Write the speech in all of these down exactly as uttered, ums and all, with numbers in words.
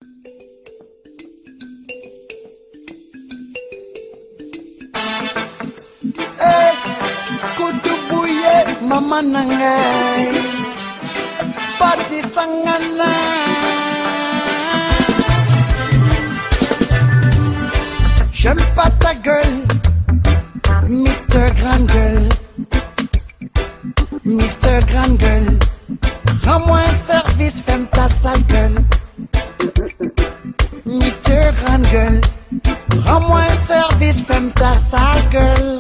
Mama nangai pati sangana j'aime pas ta gueule Mister Grande Gueule Mister Grande Gueule rends-moi un service ferme ta sale gueule Mister Grande Gueule rends-moi un service ferme ta sale gueule.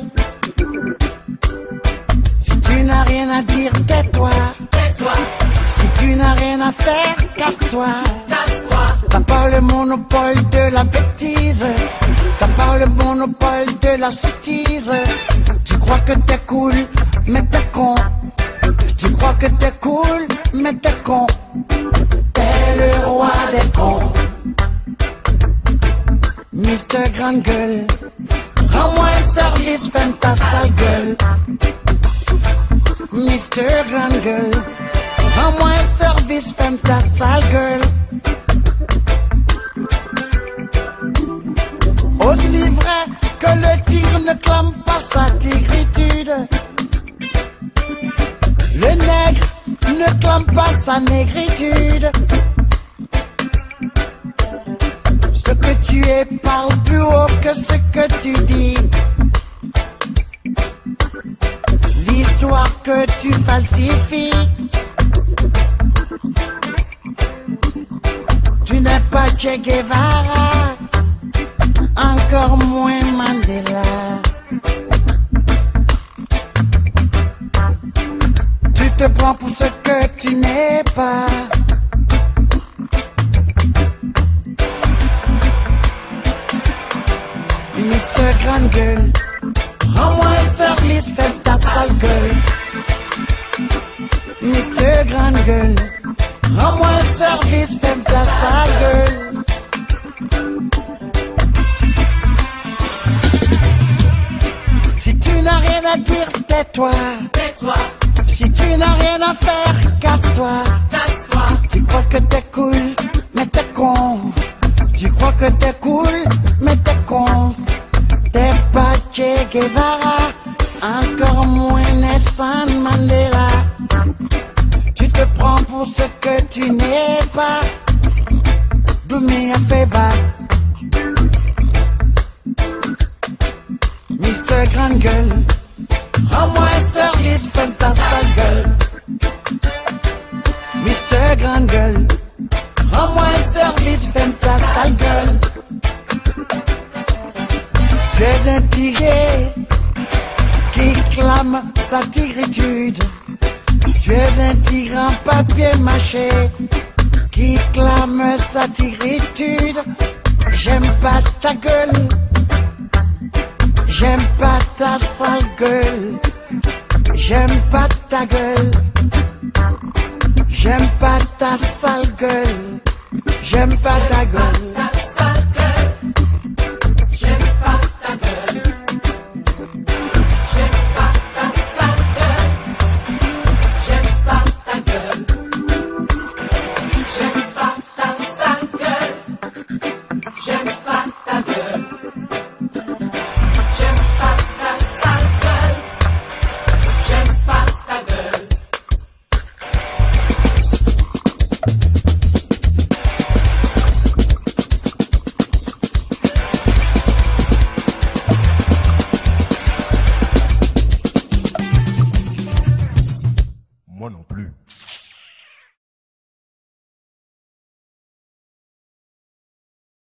Si tu n'as rien à dire, tais-toi. Tais-toi. Si tu n'as rien à faire, casse-toi. Casse-toi. T'as pas le monopole de la bêtise. T'as pas le monopole de la sottise. Tu crois que t'es cool, mais t'es con. Tu crois que t'es cool, mais t'es con. T'es le roi des cons. Mister Grande Gueule, rends-moi un service, ferme ta sale gueule. Mister Grande Gueule, rends-moi un service, ferme ta sale gueule. Aussi vrai que le tigre ne clame pas sa tigritude, le nègre ne clame pas sa négritude. Ce que tu es parle plus haut que ce que tu dis. L'histoire que tu falsifies, tu n'es pas Che Guevara, encore moins Mandela. Tu te prends pour ce que tu n'es pas. Mister Grande Gueule, rends-moi un service, ferme ta sale gueule. Mister Grande Gueule, rends-moi un service, ferme ta sale gueule. Si tu n'as rien à dire, tais-toi. Tais-toi. Si tu n'as rien à faire, casse-toi. Casse-toi. Tu crois que t'es cool, mais t'es con. Tu crois que t'es cool, mais t'es con. T'es pas Che Guevara, encore moins Nelson Mandela. Tu te prends pour ce que tu n'es pas. Do me a favor, Mister Grande Gueule, rends-moi un service, ferme ta sale gueule. Mister Grande Gueule, rends-moi un service, ferme ta sale gueule. Tu es un tigre qui clame sa tigritude. Tu es un tigre en papier mâché qui clame sa tigritude. J'aime pas ta gueule, j'aime pas ta sale gueule. J'aime pas ta gueule, j'aime pas ta sale gueule. J'aime pas ta gueule. Moi non plus.